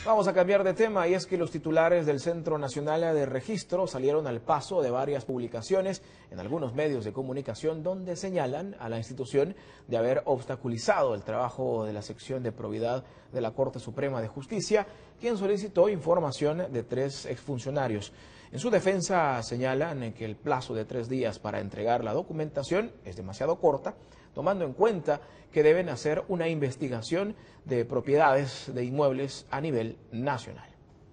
Vamos a cambiar de tema y es que los titulares del Centro Nacional de Registro salieron al paso de varias publicaciones en algunos medios de comunicación donde señalan a la institución de haber obstaculizado el trabajo de la sección de probidad de la Corte Suprema de Justicia, quien solicitó información de 3 exfuncionarios. En su defensa señalan que el plazo de 3 días para entregar la documentación es demasiado corta, tomando en cuenta que deben hacer una investigación de propiedades de inmuebles a nivel nacional.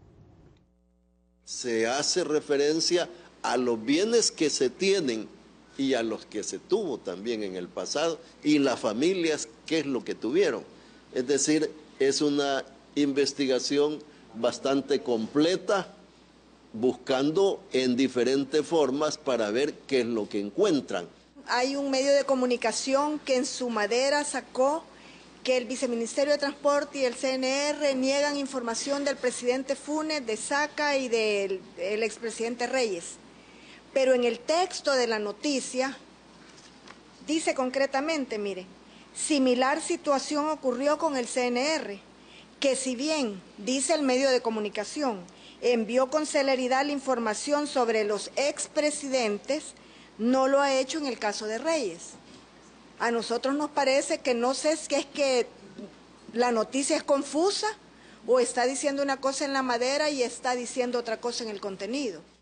Se hace referencia a los bienes que se tienen y a los que se tuvo también en el pasado y las familias, qué es lo que tuvieron. Es decir, es una investigación bastante completa, buscando en diferentes formas para ver qué es lo que encuentran. Hay un medio de comunicación que en su madera sacó que el Viceministerio de Transporte y el CNR niegan información del presidente Funes, de Saca y del expresidente Reyes. Pero en el texto de la noticia dice concretamente, mire, similar situación ocurrió con el CNR, que si bien, dice el medio de comunicación, envió con celeridad la información sobre los expresidentes, no lo ha hecho en el caso de Reyes. A nosotros nos parece que no sé si es que la noticia es confusa o está diciendo una cosa en la madera y está diciendo otra cosa en el contenido.